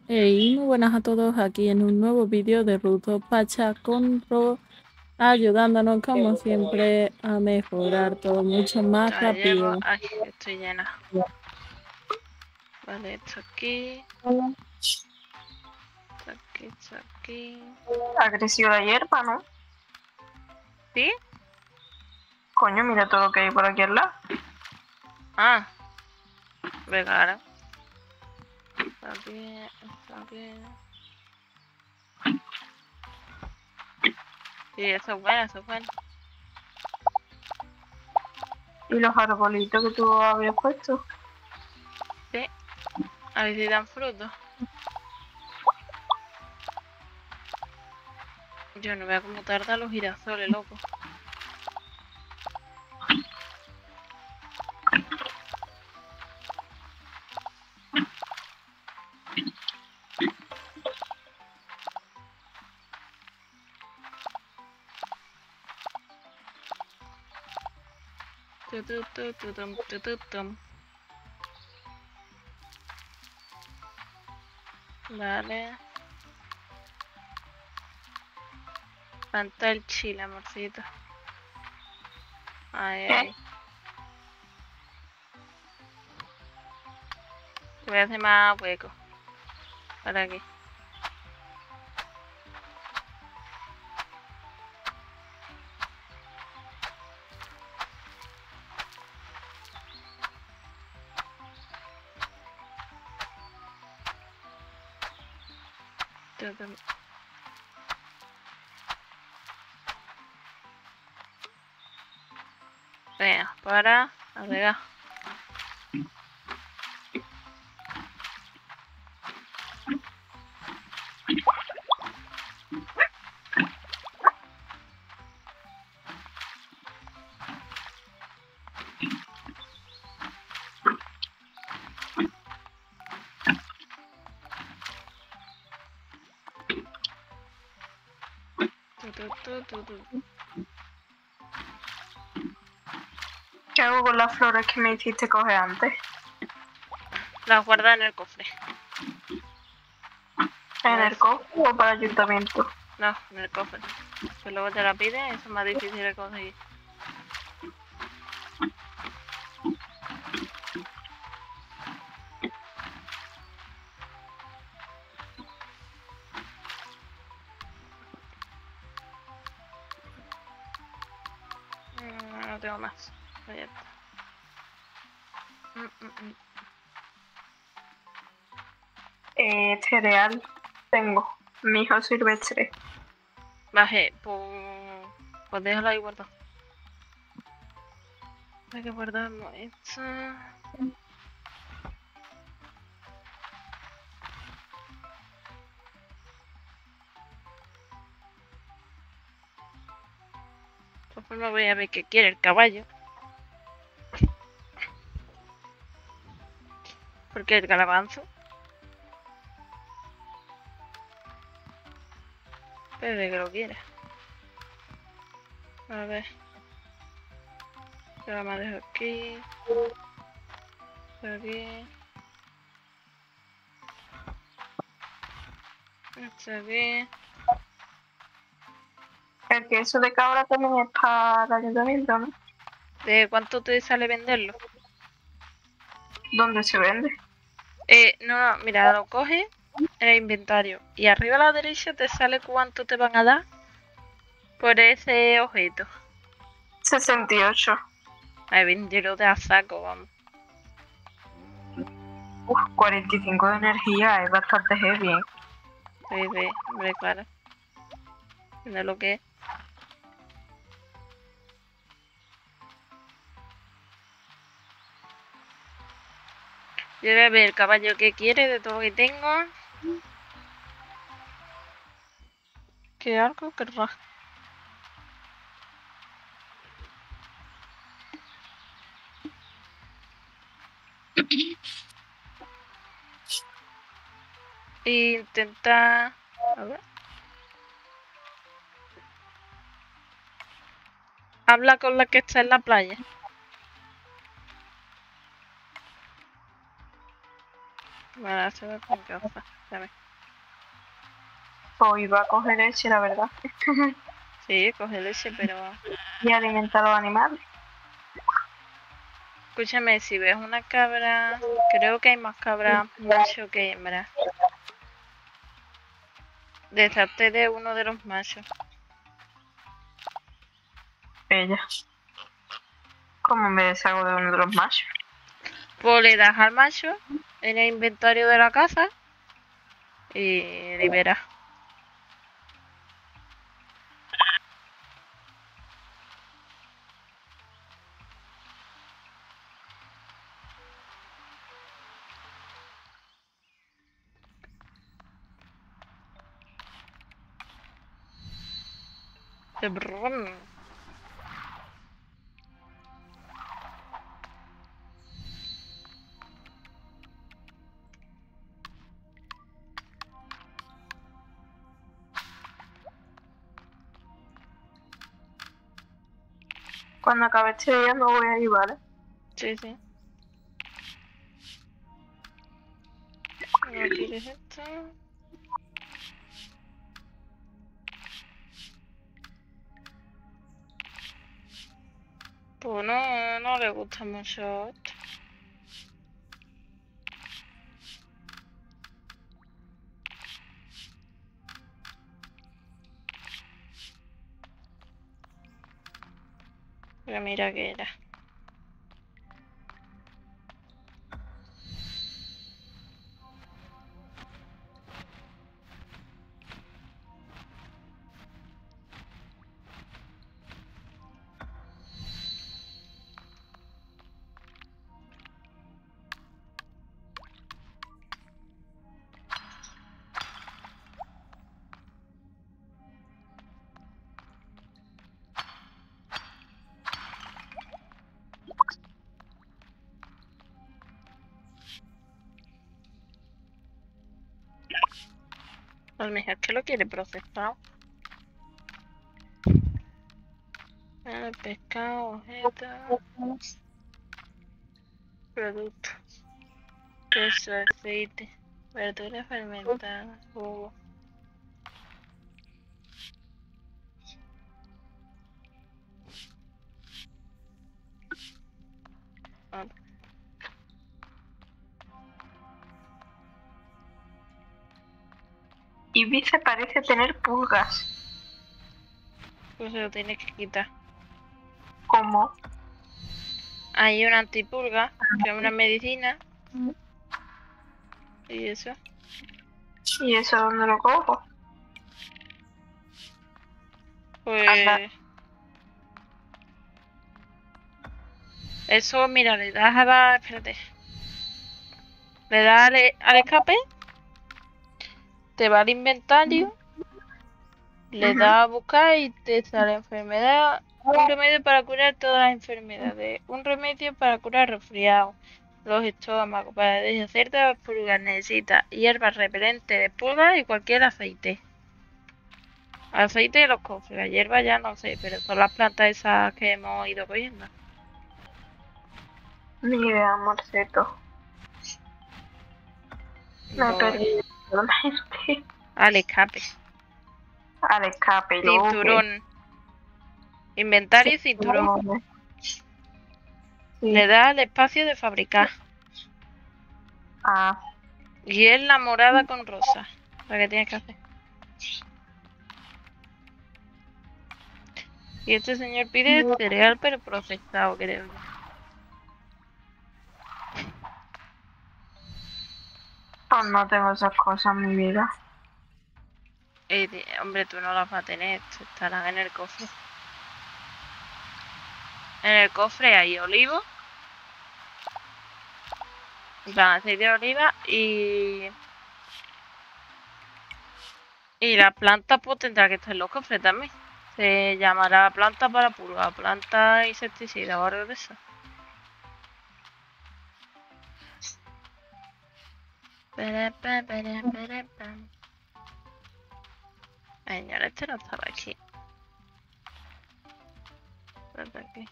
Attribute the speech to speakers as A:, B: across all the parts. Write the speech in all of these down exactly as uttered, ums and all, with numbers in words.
A: Hey, muy buenas a todos aquí en un nuevo vídeo de Ruto Pacha con Ro, ayudándonos como siempre a mejorar todo mucho más
B: Ya llevo.
A: rápido.
B: Ay, estoy llena. Vale, esto aquí. Esto aquí, esto aquí.
C: Ha crecido la hierba, ¿no?
B: ¿Sí?
C: Coño, mira todo lo que hay por aquí al lado.
B: Ah. Venga, ahora. Está bien, está bien. Sí, eso es bueno, eso es bueno.
C: Y los arbolitos que tú habías puesto.
B: Sí. A ver si dan frutos. Yo no veo cómo tardan los girasoles, loco. Tu, tu, tu, tu, tum, tu, tu, tum. Vale. Falta el chile, amorcito. Ay, ay. Voy a hacer más hueco. ¿Para aquí. Tu, tum. Venga, para agregar. Tu, tu, tu, tu, tu.
C: ¿Qué hago con las flores que me hiciste coger antes?
B: Las guardas en el cofre.
C: ¿En el cofre o para el ayuntamiento?
B: No, en el cofre. Que luego te la piden, eso es más difícil de conseguir. Mm, no tengo más. Pues ya está. Mm, mm, mm.
C: Eh, cereal. Tengo. Mijo silvestre.
B: Bajé, pues, pues déjalo ahí guardado. Hay que guardarlo esto. Pues me voy a ver qué quiere el caballo. Porque el calabanzo. Pero de que lo quiere. A ver. Yo me dejo aquí. Aquí. Esto aquí.
C: El queso de cabra también es para el ayuntamiento, ¿no?
B: ¿De cuánto te sale venderlo?
C: ¿Dónde se vende?
B: Eh, no, no, mira, lo coges en el inventario. Y arriba a la derecha te sale cuánto te van a dar por ese objeto.
C: sesenta y ocho.
B: Ay, venderlo de a saco, vamos.
C: Uf, cuarenta y cinco de energía. Es bastante heavy, ¿eh?
B: Sí, sí, hombre, claro. De lo que es. Yo voy a ver el caballo que quiere de todo lo que tengo. ¿Qué algo querrá? Intenta... A ver. Habla con la que está en la playa. Vale, se va con gafas. ¿sabes?
C: Pues iba a coger leche, la verdad.
B: Sí, coge leche, pero...
C: Y alimentar a los animales.
B: Escúchame, si ves una cabra... Creo que hay más cabras macho que hembra. Deshazte de uno de los machos.
C: Ella. ¿Cómo me deshago de uno de los machos?
B: Pues le das al macho en el inventario de la casa y liberas. Brum.
C: Cuando acabe este día me voy a ir, ¿vale?
B: Sí, sí. ¿No quieres esto? Pues no, no le gusta mucho esto. Pero mira que era. A lo mejor que lo quiere procesado. El pescado, objeto, producto, queso, aceite, verdura fermentada, jugo. Ah,
C: Ibiza parece tener pulgas.
B: pues se lo tienes que quitar.
C: ¿Cómo?
B: Hay una antipulga, que es una medicina. Y eso.
C: ¿Y eso dónde lo cojo?
B: Pues... Eso, mira, le das a la... Espérate. Le das al, al escape. Te va al inventario. Le
C: Ujú.
B: das a buscar y te sale enfermedad. Un remedio para curar todas las enfermedades. Un remedio para curar resfriado. Los estómagos. Para deshacerte de las pulgas necesitas hierbas repelentes de pulgas y cualquier aceite. Aceite de los cofres. La hierba ya no sé, pero son las plantas esas que hemos ido cogiendo.
C: Ni idea, amorceto. Me he
B: Voy
C: perdido totalmente.
B: al escape.
C: Al escape, luego qué.
B: Cinturón. Inventario y cinturón.
C: Sí.
B: Le da el espacio de fabricar.
C: Ah,
B: Y es la morada con rosa. La que tienes que hacer. Y este señor pide cereal pero procesado, creo yo.
C: pues no tengo esas cosas en mi vida.
B: Y di- hombre, tú no las vas a tener. Estarán en el cofre. En el cofre hay olivo. En plan, aceite de oliva y... Y la planta pues tendrá que estar en los cofres también. Se llamará planta para purga, planta insecticida o algo de eso. Para, pa, para, para, pam. Ay, señor, este no estaba aquí. Está aquí.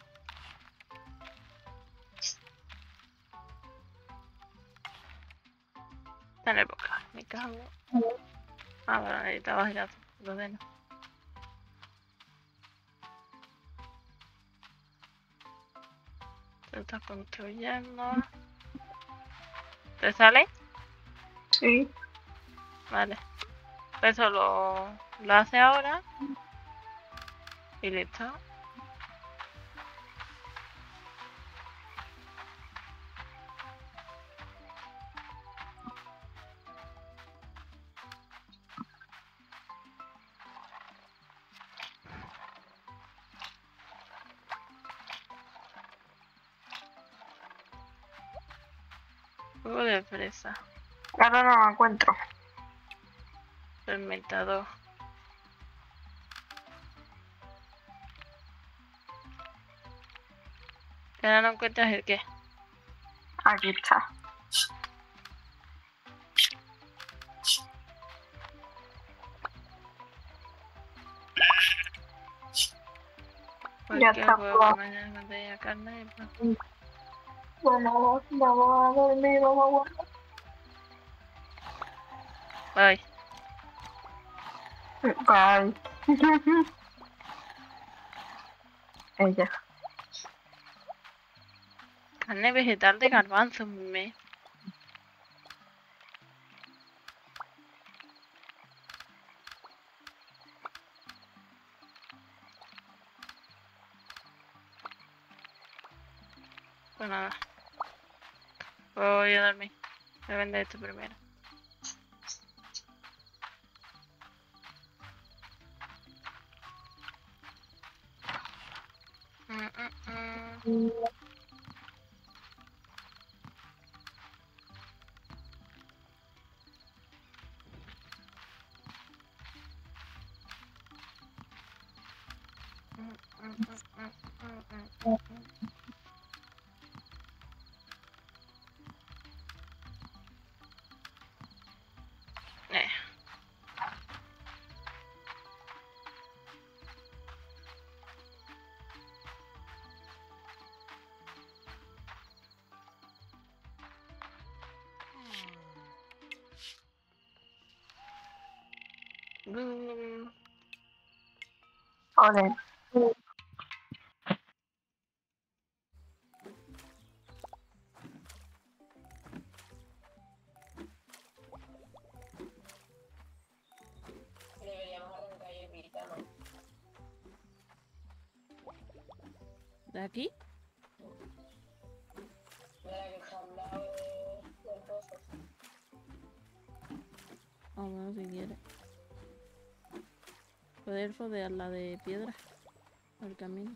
B: Está en el bosque. Me cago. Ah, bueno, necesitabas el gato. Entonces no. Te estás construyendo. ¿Te sale?
C: Sí.
B: Vale. Eso lo, lo hace ahora. Y listo. Jugo de fresa.
C: Ahora no lo encuentro.
B: Fermentador. ¿Que ahora no encuentras el qué?
C: Aquí está.
B: Cualquier
C: está,
B: juego
C: pues.
B: que mañana no tenga carne y pan.
C: Bueno, vamos a dormir, vamos
B: Bye.
C: a... Bye. Ella.
B: Carne vegetal de garbanzo, me. Pues nada. Voy a dormir. Voy a vender esto primero. Mm, mm, mm. Mm, mm, mm, mm, mm, mm, mm. Eh. Mm.
C: Joder.
A: ¿De aquí? O bueno, si quiere. Poder rodear la de piedra. El camino.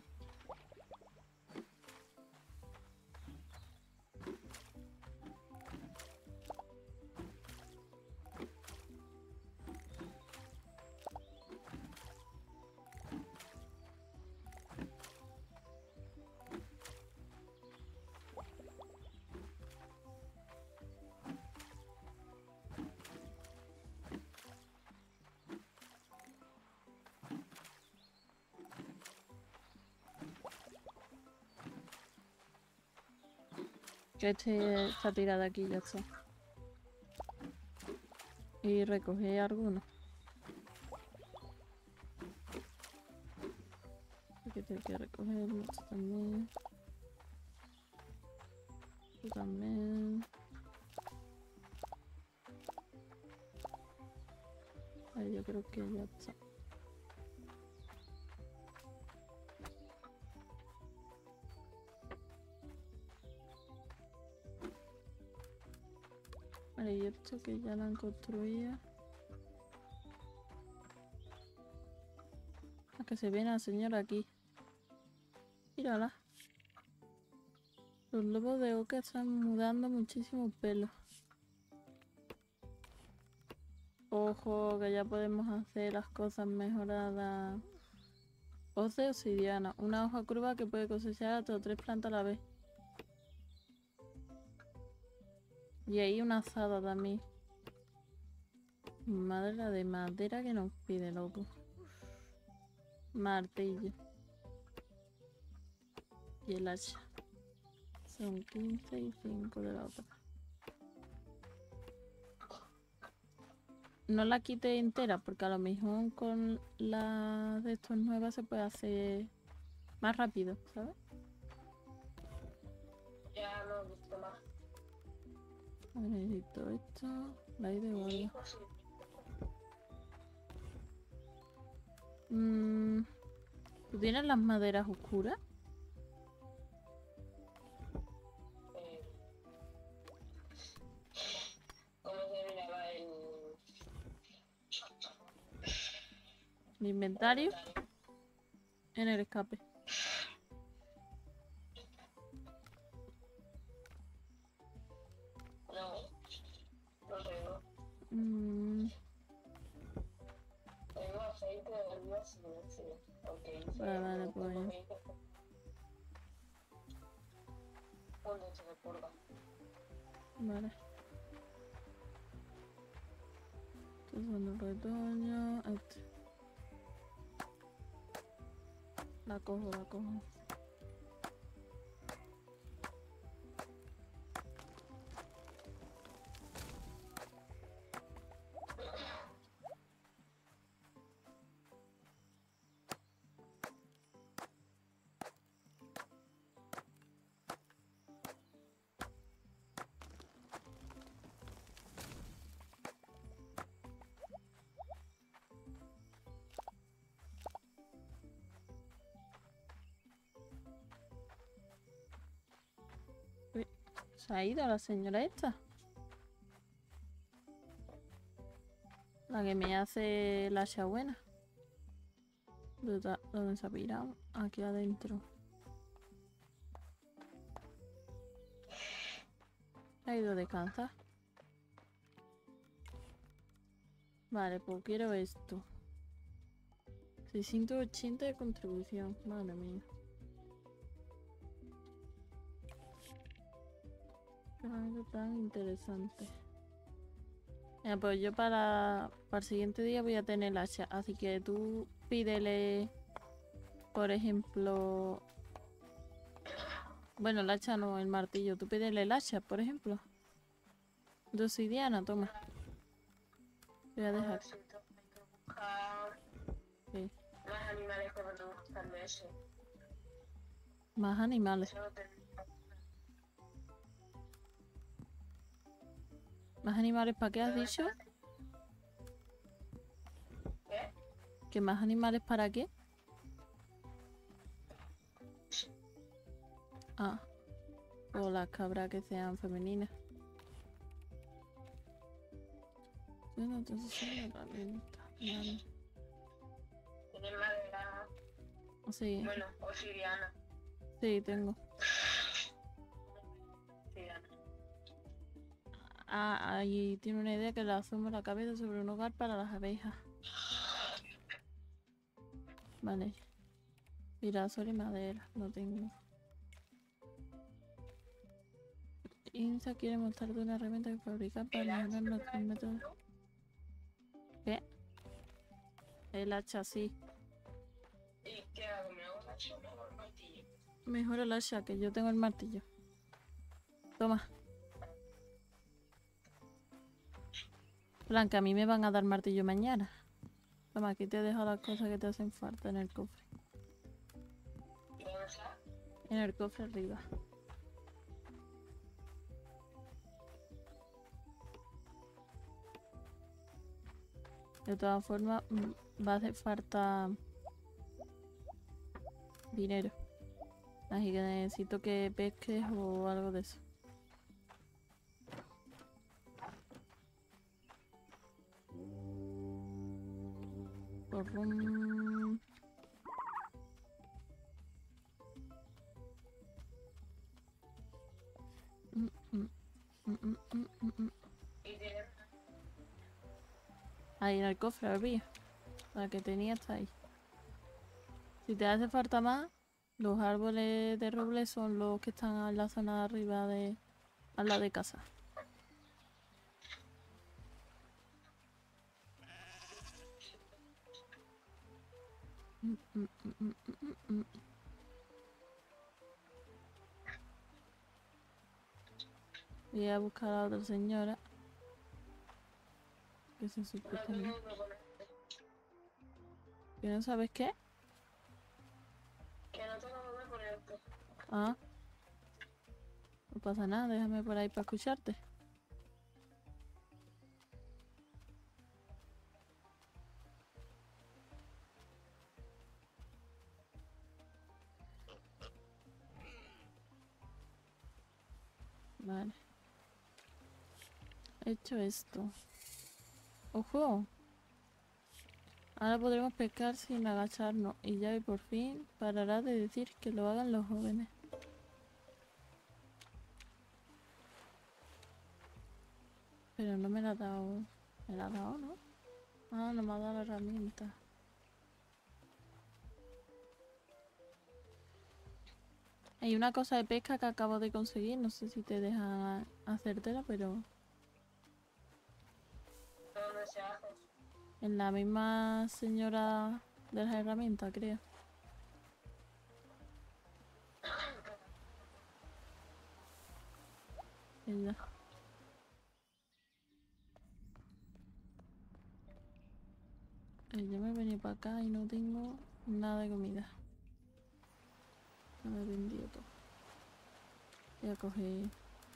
A: Que este está tirada aquí, ya está. Y recoger alguno. Que tengo que recoger esto también. Tú también. Ahí yo creo que ya está. Vale, y esto que ya lo han construido. A que se viene la señora aquí. Mírala. Los lobos de Oca están mudando muchísimo pelo. Ojo, que ya podemos hacer las cosas mejoradas. Hoz de obsidiana. Una hoja curva que puede cosechar hasta tres plantas a la vez. Y ahí una azada también. Madera de madera que nos pide, loco. Martillo. Y el hacha. Son quince y cinco de la otra. no la quite entera, porque a lo mejor con la de estos nuevas se puede hacer más rápido, ¿sabes?
D: Ya no he visto más.
A: A ver, necesito esto, la I de
D: Y
A: guarda.
D: pues sí.
A: Mm, ¿Tú tienes las maderas oscuras?
D: Eh, ¿Cómo se miraba el
A: Mi inventario
D: inventario?
A: en el escape.
D: No, no tengo.
A: Mm,
D: Tengo aceite de oliva sin decir. Porque hice
A: Vale, vale,
D: no
A: pues.
D: tengo veinte con leche de purga.
A: Vale. Estos son los retoños. Este. La cojo, la cojo. Uy, se ha ido la señora esta. La que me hace la hacha buena. ¿Dónde está- dónde se ha pirado? Aquí adentro. Ha ido a descansar. Vale, pues quiero esto. seiscientos ochenta de contribución. Madre mía. Qué algo tan interesante. Mira, pues yo para, para el siguiente día voy a tener el hacha. Así que tú pídele, por ejemplo... Bueno, el hacha no, el martillo. Tú pídele el hacha, por ejemplo. De obsidiana, toma. Voy a dejar.
D: Necesito hay que buscar
A: Sí.
D: más animales que van a gustar de ese.
A: Más animales.
D: Eso lo tengo.
A: ¿Más animales para qué has dicho?
D: ¿Qué?
A: ¿Que más animales para qué? Ah. O las cabras que sean femeninas. Bueno, entonces son herramientas. Vale.
D: Tiene madera,
A: Sí,
D: bueno, obsidiana.
A: sí, tengo.
D: Obsidiana.
A: Ah, ahí tiene una idea que le asoma la cabeza sobre un hogar para las abejas. Vale. Girasol y madera, no tengo. Insa quiere mostrarte una herramienta que fabrica para
D: El hacha
A: mejorar
D: que
A: nuestros
D: trae
A: métodos.
D: tú,
A: ¿Qué? El hacha, sí.
D: ¿y qué hago? ¿Me hago el hacha o me hago el martillo?
A: Mejor el hacha, que yo tengo el martillo. Toma. Blanca, a mí me van a dar martillo mañana. Toma, aquí te dejo las cosas que te hacen falta en el cofre.
D: ¿Y dónde está?
A: En el cofre arriba. De todas formas, mm, va a hacer falta dinero. Así que necesito que pesques o algo de eso. Porrum. Mm, mm, mm, mm, mm, mm, mm.
D: Y tiene
A: Ahí en el cofre había. La que tenía está ahí. Si te hace falta más, los árboles de roble son los que están en la zona de arriba de al lado de casa. Mm, mm, mm, mm, mm, mm. Voy a buscar a la otra señora. Que se
D: No
A: supuestamente.
D: tengo que poner.
A: ¿Que no sabes qué?
D: Que no tengo dónde ponerte.
A: Ah, no pasa nada, déjame por ahí para escucharte. Vale. Hecho esto. ¡Ojo! Ahora podremos pescar sin agacharnos y ya por fin parará de decir que lo hagan los jóvenes. Pero no me la ha dado... ¿Me la ha dado, no? Ah, no me ha dado la herramienta. Hay una cosa de pesca que acabo de conseguir, no sé si te deja hacértela, pero
D: ¿Dónde se hace?
A: en la misma señora de las herramientas, creo. Ella. Eh, yo me he venido para acá y no tengo nada de comida. No me he vendido todo. Voy a coger...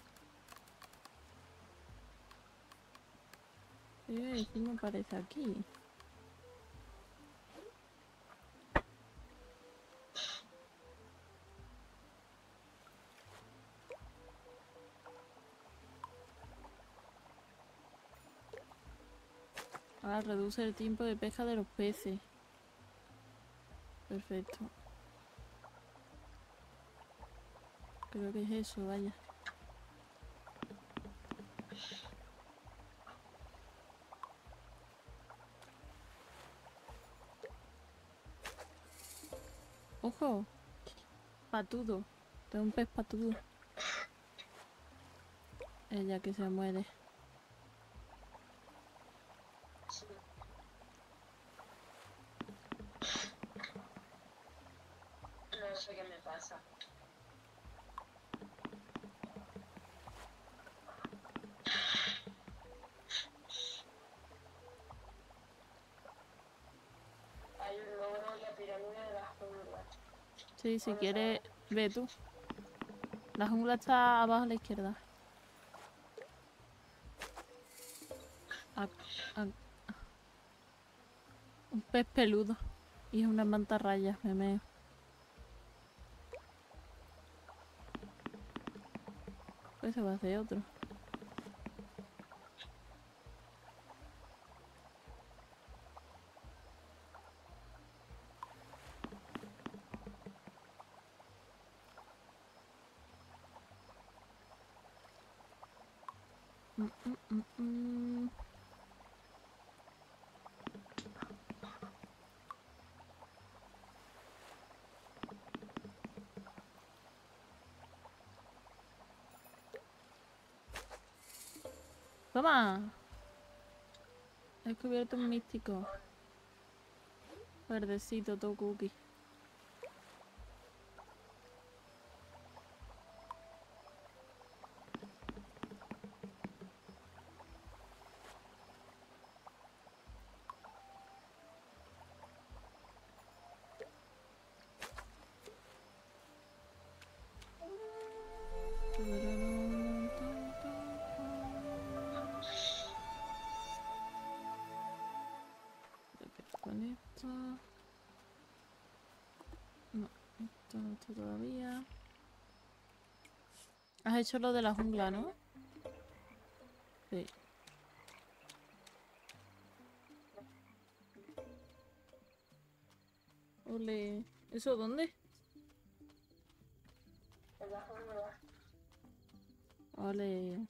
A: Eh, sí me parece aquí. Ahora reduce el tiempo de pesca de los peces. Perfecto. Creo que es eso, vaya. ¡Ojo! Patudo. Tengo un pez patudo. Ella que se muere.
D: Sí. No sé qué me pasa. Hay un logro en la pirámide de las junglas.
A: Sí, si
D: ¿Dónde
A: quieres,
D: está?
A: ve tú. La jungla está abajo a la izquierda. A- a- un pez peludo. Y es una mantarraya, me meo. Pues se va a hacer otro. Mm, mm, mm, mm. ¡Toma! He descubierto un místico. Verdecito, todo cookie. Con esto. No, esto no está todavía. Has hecho lo de la jungla, ¿no? Sí. Ole. ¿Eso dónde?
D: En la jungla.
A: Ole.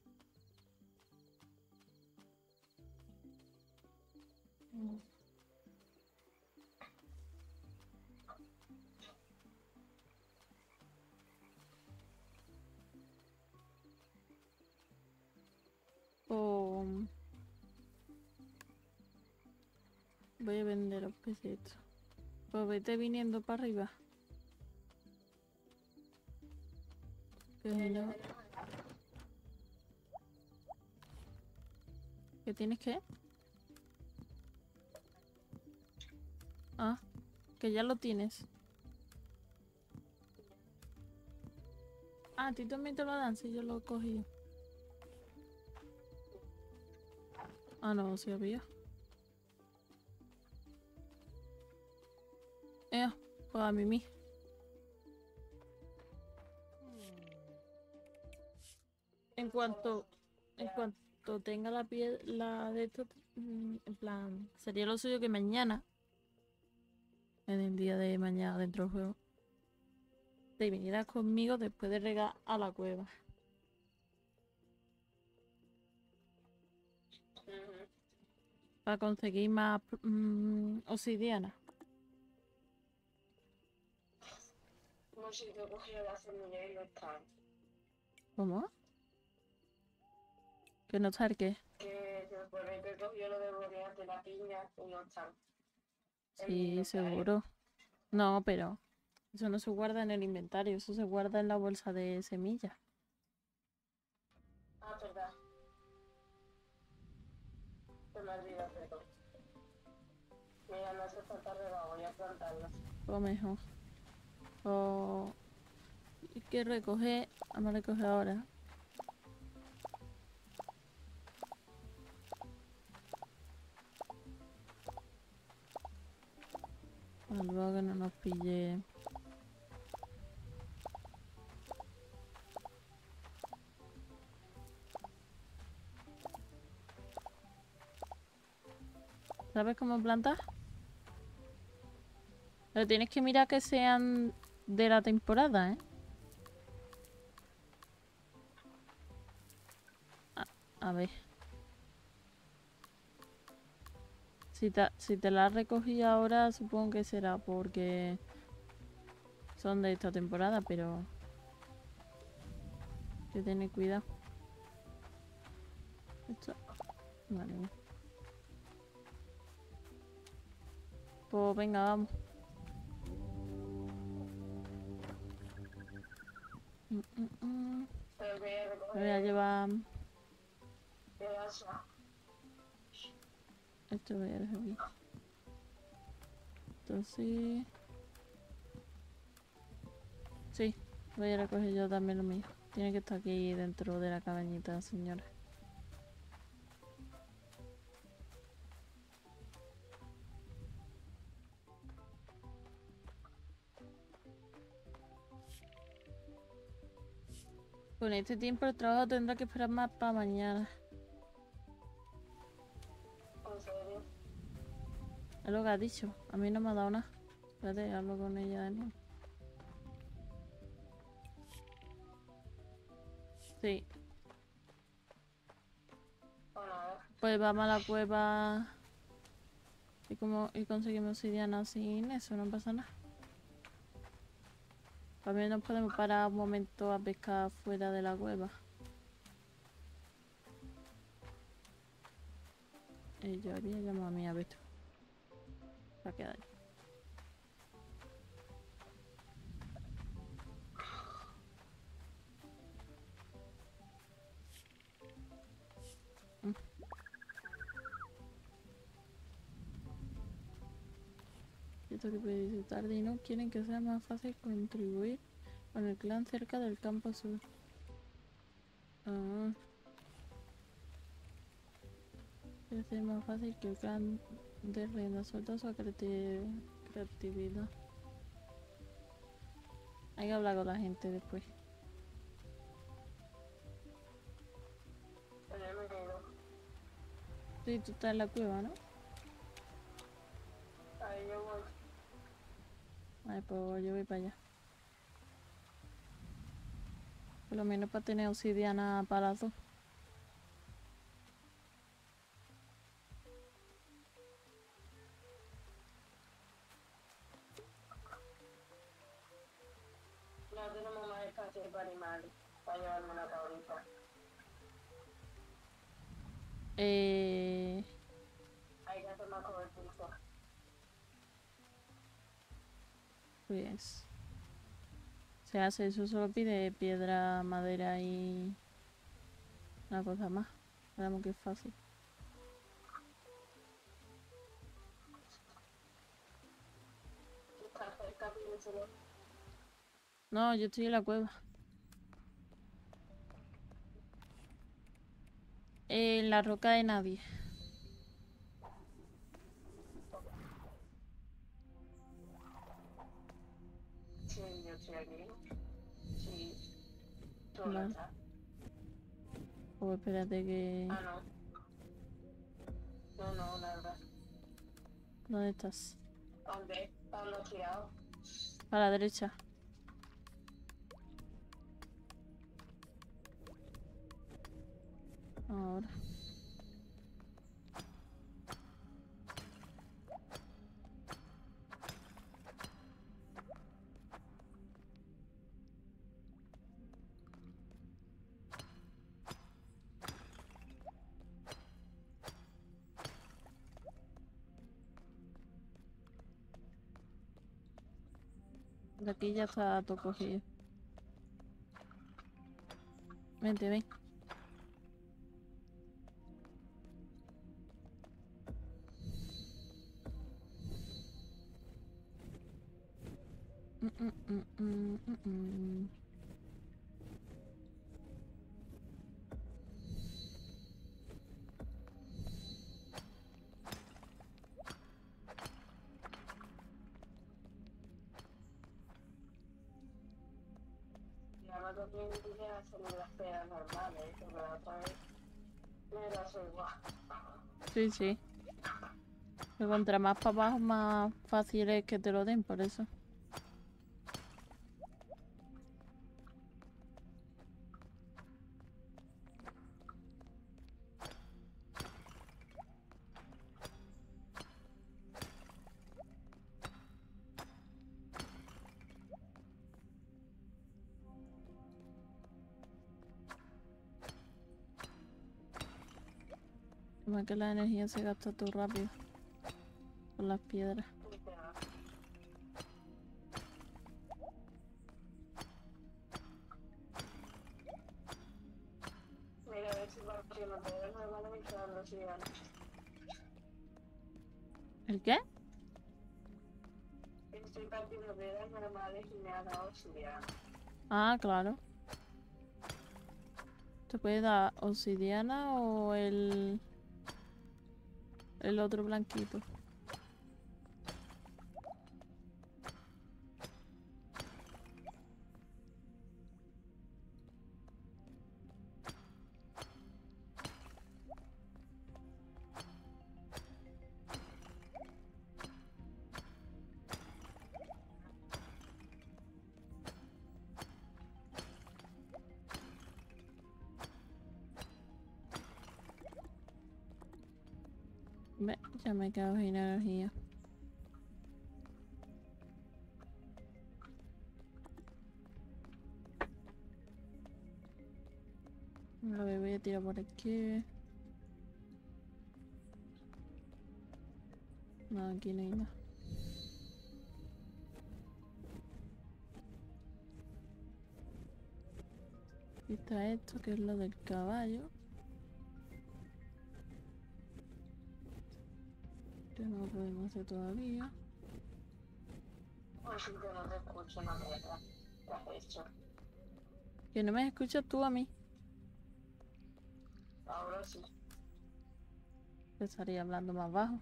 A: Oh, voy a vender los pesitos. Pues vete viniendo para arriba. Que si no- ¿Qué tienes que? Ah, que ya lo tienes. Ah, a ti también te lo dan, si yo lo he cogido. Ah, no, sí había. Eh, pues a mí. En cuanto, en cuanto tenga la piel, la de esto, mm, en plan, sería lo suyo que mañana, en el día de mañana dentro del juego, te vinieras conmigo después de regar a la cueva.
D: Ujú.
A: Para conseguir más mm, obsidiana.
D: No sé si te he cogido la semilla y no están.
A: ¿Cómo? Que no sabe qué.
D: Que se supone que he cogido lo de boreas de la piña y no están en mi
A: Sí,
D: inventario.
A: seguro. No, pero eso no se guarda en el inventario, eso se guarda en la bolsa de semillas.
D: Ah, verdad. Se me olvidó hacerlo. Mira, no hace falta regar, voy a plantarlas.
A: O mejor. O... ¿Y qué recoger? Vamos a recoger ahora. Para luego que no nos pille. ¿Sabes cómo plantar? Pero tienes que mirar que sean de la temporada, ¿eh? A, a ver. Si te, si te la has recogido ahora, supongo que será porque son de esta temporada, pero hay que tener cuidado. Esto... Vale. Pues venga, vamos. Mm, mm, mm.
D: Pero voy a
A: Me voy a
D: recoger
A: llevar...
D: de asa.
A: Esto lo voy a dejar aquí. Entonces... Sí, voy a recoger yo también lo mío. Tiene que estar aquí dentro de la cabañita, señora. Con este tiempo el trabajo tendrá que esperar más para mañana.
D: En serio.
A: Es lo que ha dicho. A mí no me ha dado nada. Espérate, hablo con ella de nuevo. Sí.
D: Bueno, a ver.
A: Pues vamos a la cueva y, como, y conseguimos obsidiana sin eso, no pasa nada. También nos podemos parar un momento a pescar fuera de la cueva. Y yo había llamado a mi abeto. Para quedar ahí. Mm. Cierto que puede disfrutar de no quieren que sea más fácil contribuir con el clan cerca del campo sur. Ah. Quiere ser más fácil que el clan de rienda suelta a su creati- creatividad. Hay que hablar con la gente después.
D: Pero ya me he caído.
A: Sí, tú estás en la cueva, ¿no?
D: Ahí yo voy.
A: Vale, pues yo voy para allá. Por lo menos para tener obsidiana para las dos.
D: No tenemos más espacio para animales. Para llevarme una cabrita.
A: Eh...
D: Hay que hacer más cobertura.
A: Pues... Se hace eso, solo pide piedra, madera y... una cosa más. Veamos que es fácil.
D: solo.
A: No, yo estoy en la cueva. En la roca de nadie.
D: Sí, yo estoy aquí. Sí. Tú no
A: Vale.
D: estás.
A: Pues espérate que...
D: Ah, no. No, no, la verdad.
A: ¿Dónde estás?
D: ¿Dónde? ¿Dónde has tirado?
A: A la derecha. Ahora. De aquí ya está todo cogido. Vente, ven. Mm, mm, mm, mm, mm, mm.
D: Ya me toqué y ya hacer las pedas normales, pero la otra vez me las igual.
A: Sí, sí. Que contra más para abajo, más fácil es que te lo den, por eso. Más que la energía se gasta todo rápido. Con las piedras.
D: Mira, a ver si partiendo pedas normales me quedan los ciudadanos.
A: ¿El qué?
D: Estoy partiendo piedras normales y me ha dado obsidiana.
A: Ah, claro. ¿Te puede dar obsidiana o el... el otro blanquito? Ve, ya me quedo sin energía. A ver, voy a tirar por aquí. No, aquí no hay nada. Aquí está esto, que es lo del caballo. Que no lo podemos hacer todavía.
D: Así que no te escucho una mierda. ¿Qué has hecho?
A: Que no me escuchas tú a mí.
D: Ahora sí.
A: Te estaría hablando más bajo.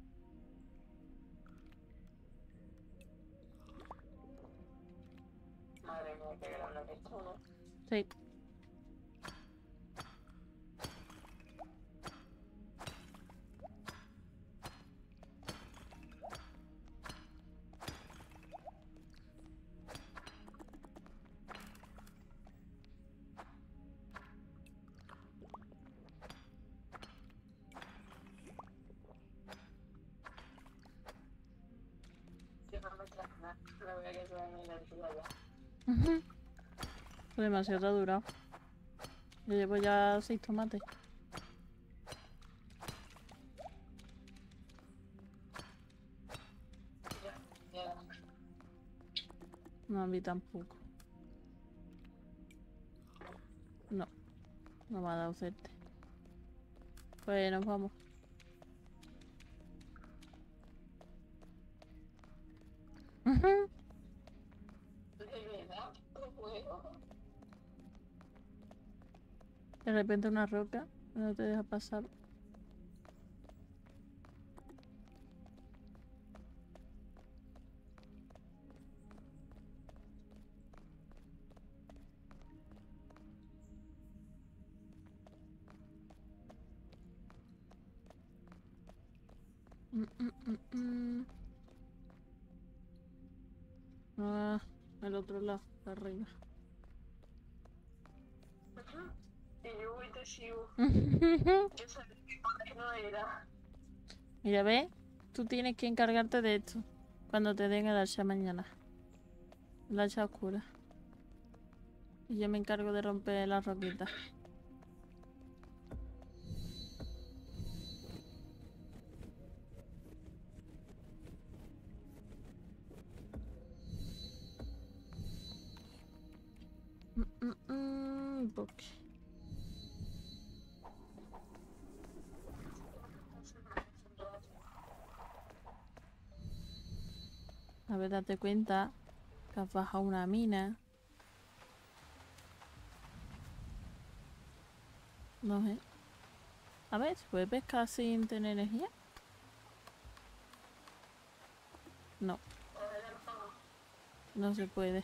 D: Madre mía, qué grande que es todo.
A: Sí.
D: Yo no me traje nada. Me voy a quedar mi energía ya.
A: Ujú. Fue demasiado durado. Yo llevo ya seis tomates.
D: Ya, ya.
A: No, a mí tampoco. No, no me ha dado suerte. Pues nos vamos. Ujú. De repente una roca no te deja pasar. Mm, mm, mm, mm. Ah, el otro lado, de arriba.
D: Y yo voy te sigo. Yo sabía que por ahí no era.
A: Mira, ve, tú tienes que encargarte de esto cuando te den el hacha mañana. El hacha oscura. Y yo me encargo de romper las roquitas. Mm, mm, mm, ok. A ver, date cuenta que has bajado una mina. No sé. A ver, ¿se puede pescar sin tener energía? No, no se puede.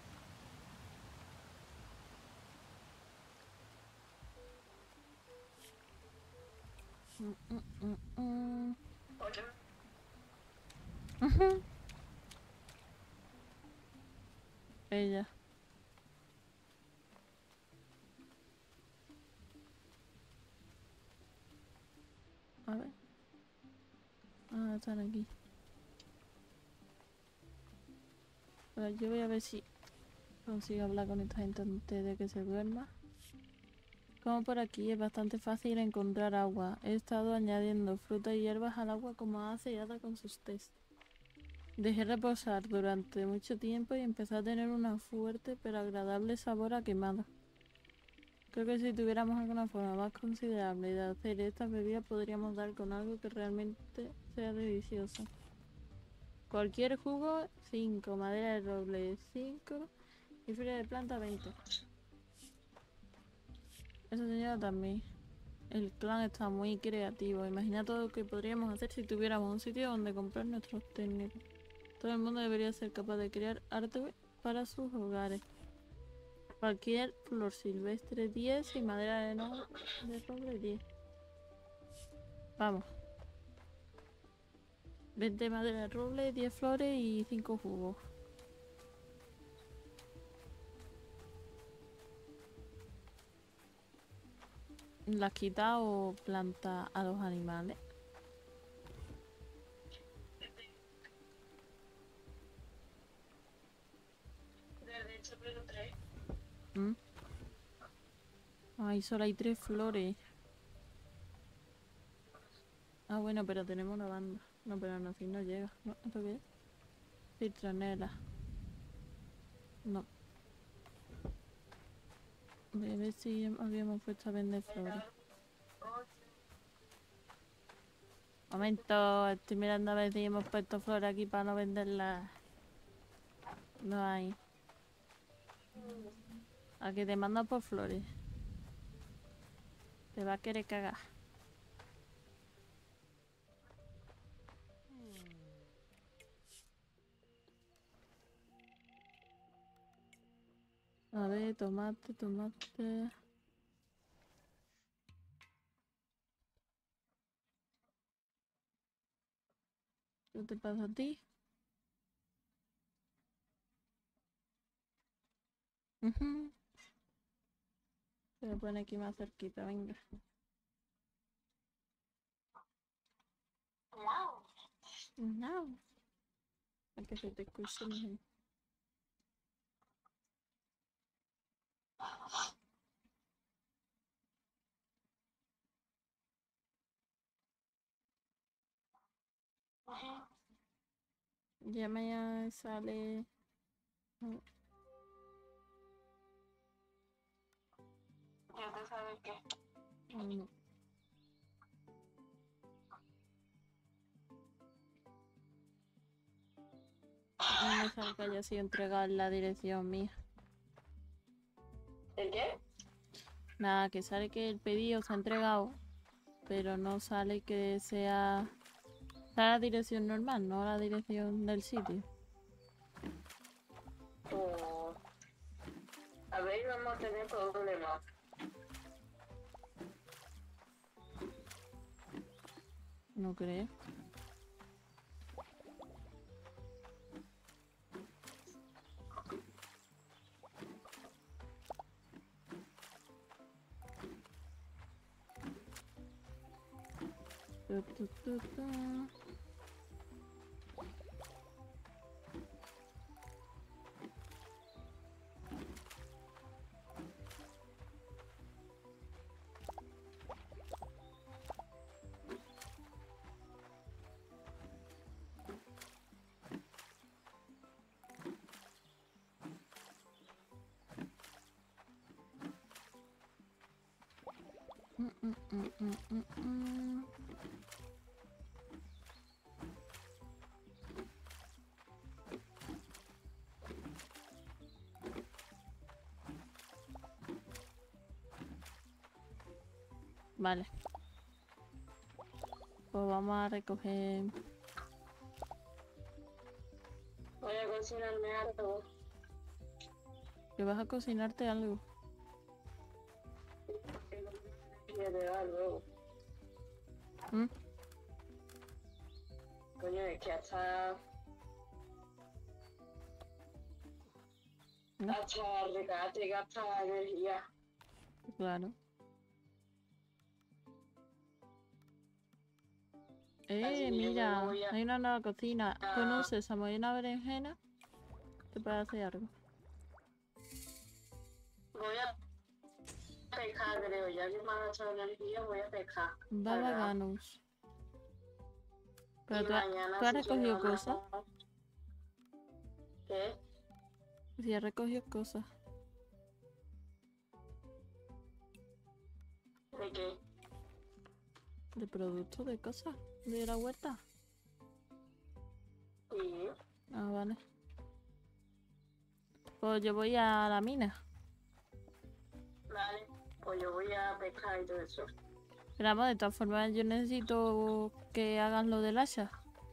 A: Mm, mm, mm, mm.
D: Oye,
A: Ujú. Ella. A ver. Ah, están aquí. Pero yo voy a ver si consigo hablar con esta gente antes de que se duerma. Como por aquí es bastante fácil encontrar agua. He estado añadiendo frutas y hierbas al agua como hace Ada con sus tés. Dejé reposar durante mucho tiempo y empecé a tener un fuerte pero agradable sabor a quemado. Creo que si tuviéramos alguna forma más considerable de hacer estas bebidas podríamos dar con algo que realmente sea delicioso. Cualquier jugo, cinco. Madera de roble, cinco. Y fibra de planta, veinte. Esa señora también. El clan está muy creativo. Imagina todo lo que podríamos hacer si tuviéramos un sitio donde comprar nuestros técnicos. Todo el mundo debería ser capaz de crear arte para sus hogares. Cualquier flor silvestre diez y madera de, no de roble diez. Vamos. veinte madera de roble, diez flores y cinco jugos. ¿Las quita o planta a los animales?
D: desde hecho, pero tres.
A: ¿Mm? Ay, solo hay tres flores. Ah, bueno, pero tenemos una banda. No, pero no, si no llega. ¿No? ¿Esto qué es? Citronela. No. Voy a ver si habíamos puesto a vender flores. Momento, estoy mirando a ver si hemos puesto flores aquí para no venderlas. No hay. Aquí te mando por flores. Te va a querer cagar. A ver, tomate, tomate. ¿Qué te pasa a ti? Ujú. Se me pone aquí más cerquita, venga.
D: Wow.
A: No. A que se te escuche mejor. Ya me sale.
D: Ya te sabes qué.
A: Uno. No me sale que haya sido entregada en la dirección mía.
D: ¿El qué?
A: Nada, que sale que el pedido se ha entregado, pero no sale que sea... Sale la dirección normal, no la dirección del sitio.
D: O... A ver, vamos a tener problemas.
A: No creo. Tu, tu, tu, tu. Mm, mm, mm, mm, mm, mm. Vale. Pues vamos a recoger.
D: Voy a cocinarme algo.
A: Que vas a cocinarte algo.
D: Y de algo.
A: ¿Mm?
D: Coño, es que hasta...
A: No.
D: Hasta regate gasta energía.
A: Claro.
D: Así
A: Eh,
D: que yo
A: mira,
D: me voy a-
A: hay una nueva cocina.
D: Ah.
A: Con un sésamo y una berenjena. Te puede hacer algo.
D: Voy a pescar, creo. Ya que me ha gastado energía, voy a pescar.
A: Baba
D: Para-
A: Ganous. Pero
D: y
A: tú, ha-
D: mañana
A: tú has
D: si
A: recogido
D: queremos-
A: cosas.
D: ¿Qué?
A: Sí, has recogido cosas.
D: ¿De qué?
A: De productos, de cosas. De la huerta.
D: Sí.
A: Ah, vale. Pues yo voy a la mina.
D: Vale. Pues yo voy a pescar y todo eso.
A: Pero vamos, de todas formas yo necesito que hagan lo del hacha.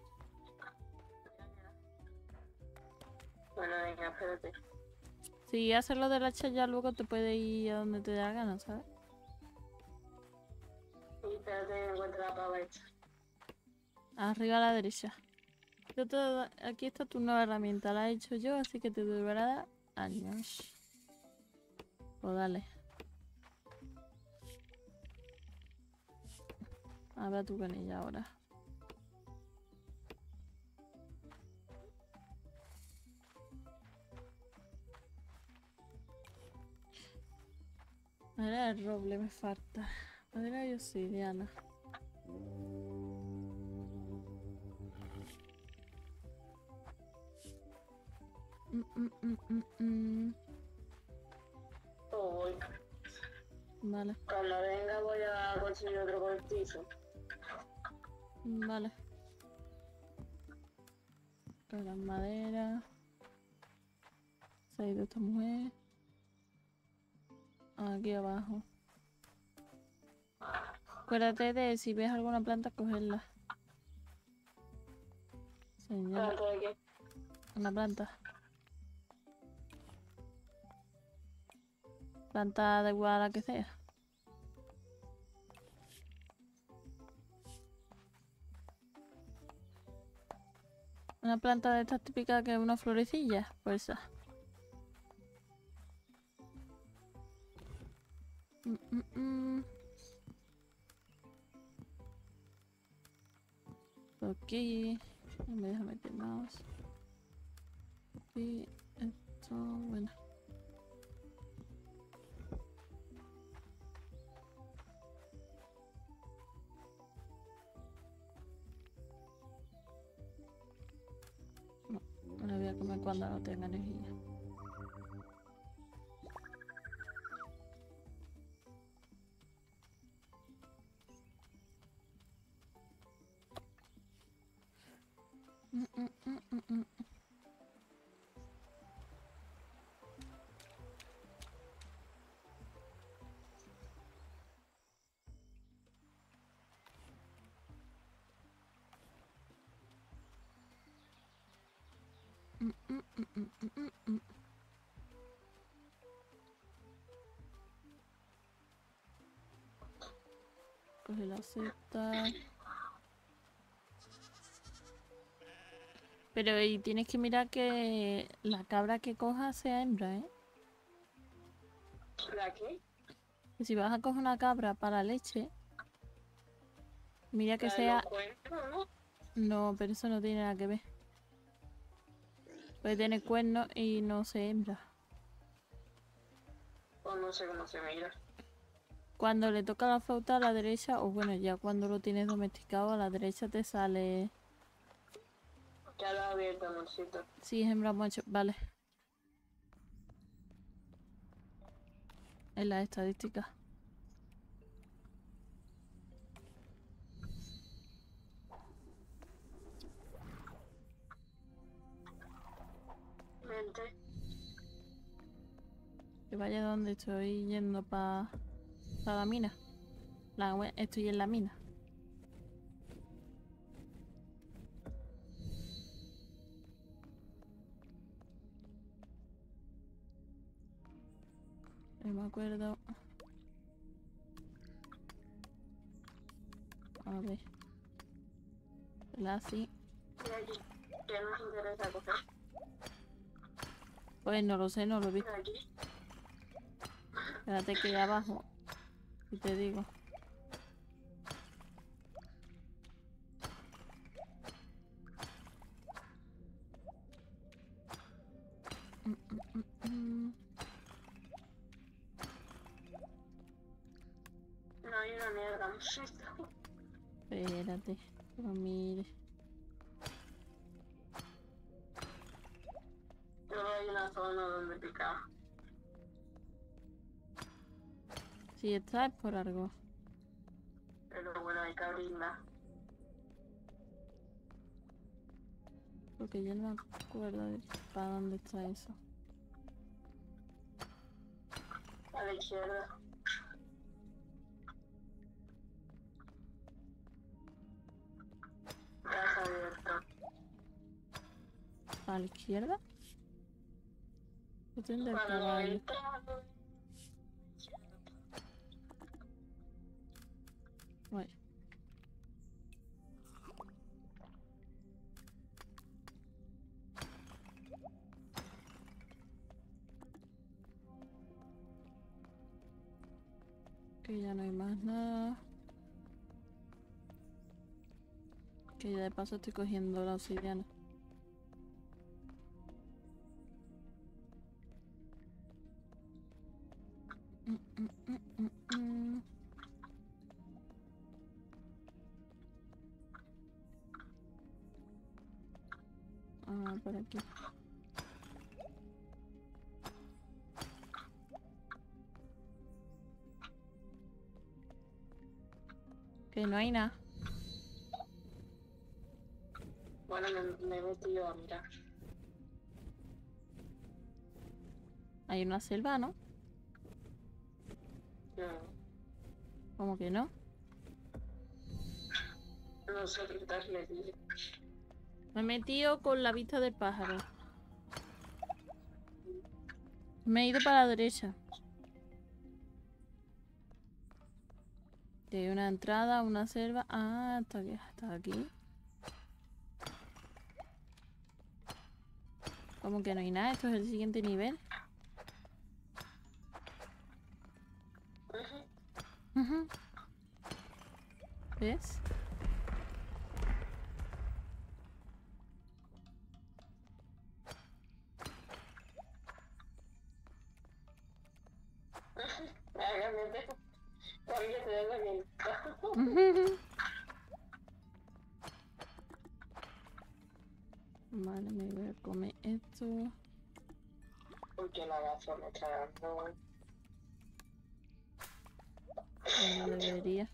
D: Bueno, venga, espérate.
A: Si haces lo del hacha ya luego te puedes ir a donde te dé la gana, ¿sabes?
D: Y espérate que encuentre la pava esta.
A: Arriba a la derecha. Yo te- aquí está tu nueva herramienta, la he hecho yo, así que te durará años. Pues dale. A ver tú con ella ahora. Madera de roble me falta. Madera de obsidiana. Mm, mm, mm, mm, mm.
D: Pues voy.
A: Vale,
D: Cuando venga voy a conseguir otro cortizo.
A: vale. Con las maderas. Se ha ido esta mujer. Aquí abajo. Acuérdate de si ves alguna planta, cogerla. Señala
D: Espérate de qué.
A: una planta. Planta da igual a la que sea. Una planta de estas típicas que es una florecilla, pues esa. Mm, mm, mm. Aquí. No me deja meter más. Aquí. Esto. Bueno. No. No le voy a comer cuando no tenga energía. Mm, mm, mm, mm, mm. mm, mm, mm, mm, mm, mm. Coge la seta. Pero y tienes que mirar que la cabra que cojas sea hembra, ¿eh?
D: ¿La qué?
A: Que si vas a coger una cabra para leche, mira que
D: La de
A: sea...
D: los cuernos, ¿no?
A: No, pero eso no tiene nada que ver. Puede tener cuernos y no ser hembra.
D: O no sé cómo se mira.
A: Cuando le toca la flauta a la derecha, o bueno, ya cuando lo tienes domesticado, a la derecha te sale...
D: Ya lo he abierto, amorcito.
A: Sí, es hembra macho. Vale. En las estadísticas.
D: Vente.
A: Que vaya donde estoy yendo para la mina. La, we- estoy en la mina. No me acuerdo. A ver. La sí.
D: Mira aquí. ¿Qué nos interesa coger?
A: Pues no lo sé, no lo vi.
D: Mira aquí.
A: Espérate que hay abajo. Y te digo. Mm, mm, mm, mm.
D: No hay una mierda, amorcito.
A: Espérate. Que lo mire.
D: Solo hay una zona donde picar.
A: Si esta es por algo.
D: Pero bueno, hay que abrirla.
A: Porque yo no me acuerdo de para dónde está eso.
D: A la izquierda. Ya está abierto.
A: ¿A la izquierda? Yo tengo el
D: Cuando
A: caballo.
D: entra,
A: Vale. Que ya no hay más nada. Que ya de paso estoy cogiendo la obsidiana. Mm, mm, mm, mm, mm. Ah, por aquí. Que no hay nada.
D: bueno, me, me he metido a mirar.
A: Hay una selva, ¿no?
D: No,
A: ¿Cómo que no?
D: no sé qué te has metido.
A: Me he metido con la vista del pájaro. Me he ido para la derecha. Que hay una entrada, una selva. Ah, está aquí. Está aquí. ¿Cómo que no hay nada? Esto es el siguiente nivel.
D: Ujú.
A: Ujú. ¿Ves?
D: Ah, cámbiate. Cámbiate de herramienta.
A: Ujú. Vale, me voy a comer esto.
D: Porque la gafa me está dando.
A: No debería.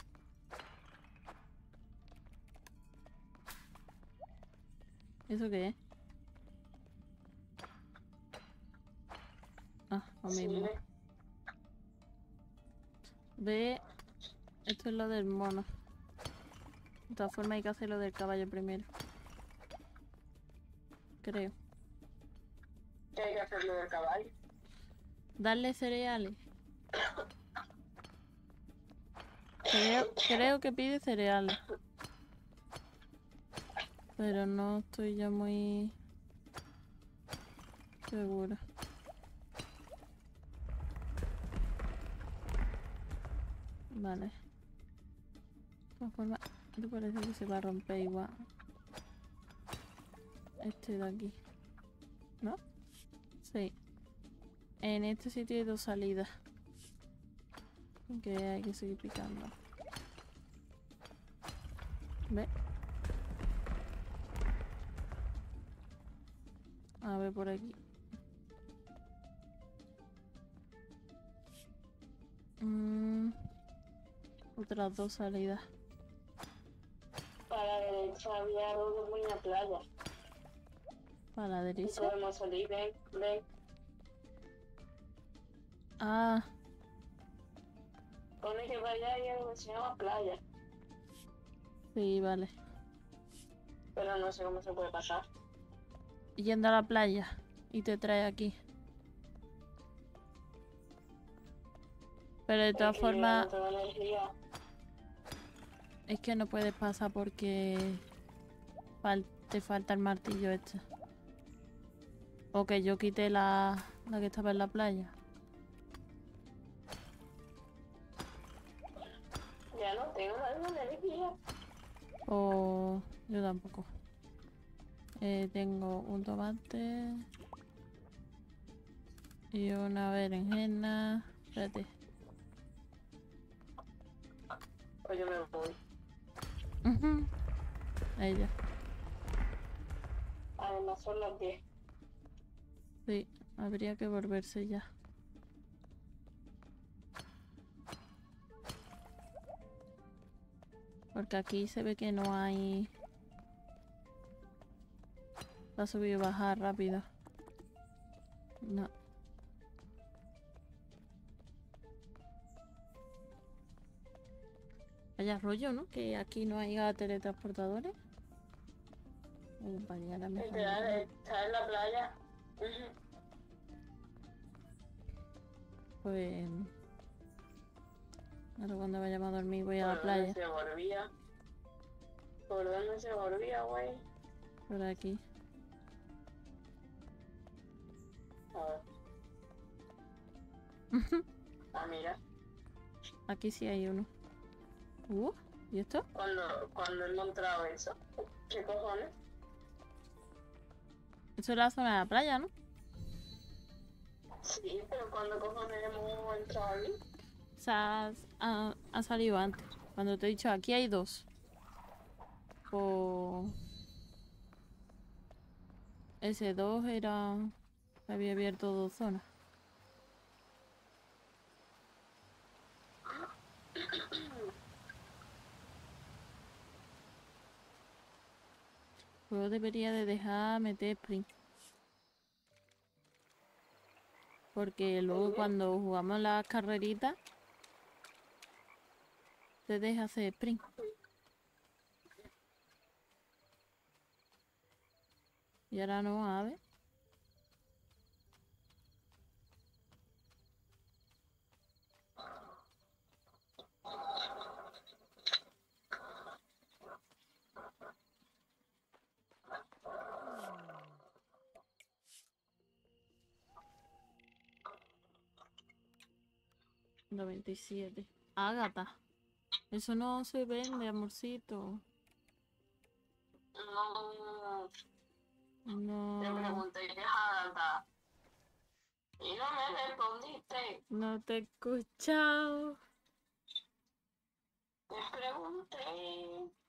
A: ¿Eso qué es? Ah, lo
D: Sí,
A: mismo. Ve, esto es lo del mono. De todas formas hay que hacer lo del caballo primero. Creo.
D: ¿Qué hay que hacerlo del caballo?
A: Darle cereales. Creo, creo que pide cereales. Pero no estoy ya muy segura. Vale. De todas formas, me parece que se va a romper igual. Este de aquí. ¿No? Sí. En este sitio hay dos salidas. Que hay que seguir picando. ¿Ve? A ver por aquí. Mm, otras dos salidas.
D: Para la derecha había algo de una playa.
A: Para la
D: Y
A: derecha.
D: podemos salir, ven, ven.
A: Ah,
D: Pone que vaya y algo que se llama playa.
A: sí, vale.
D: Pero no sé cómo se puede pasar.
A: Yendo a la playa y te trae aquí. Pero de todas
D: Es que yo
A: formas,
D: no tengo energía.
A: es que no puedes pasar porque fal- te falta el martillo este. O que yo quité la, la que estaba en la playa.
D: Ya no tengo nada de energía.
A: O yo tampoco. Eh, tengo un tomate y una berenjena. Espérate.
D: Pues yo me voy.
A: Ujú. Ahí ya.
D: Además son las diez.
A: Sí, habría que volverse ya. Porque aquí se ve que no hay... Va a subir y bajar rápido. No. Vaya rollo, ¿no? Que aquí no hay teletransportadores. Mi compañera me
D: Literal,
A: jode.
D: está en la playa. Ujú.
A: Pues... Ahora cuando vayamos a dormir voy a la
D: ¿Por dónde
A: playa.
D: se volvía? ¿Por dónde se volvía, güey?
A: Por aquí.
D: A ver. Ah, mira.
A: Aquí sí hay uno. Uh, ¿y esto?
D: Cuando, cuando he encontrado eso. ¿Qué cojones?
A: Eso es la zona de la playa, ¿no?
D: Sí, pero cuando cojones hemos entrado aquí.
A: O sea, ha, ha salido antes. Cuando te he dicho, aquí hay dos. Pues... Ese dos era... Había abierto dos zonas. Luego debería de dejar meter sprint. Porque luego cuando jugamos las carreritas te deja hacer sprint. Y ahora no, a ver. noventa y siete. Ágata. Eso no se vende, amorcito.
D: No, te
A: No,
D: pregunté qué es Agatha. Y no me respondiste.
A: no te he escuchado.
D: Te pregunté.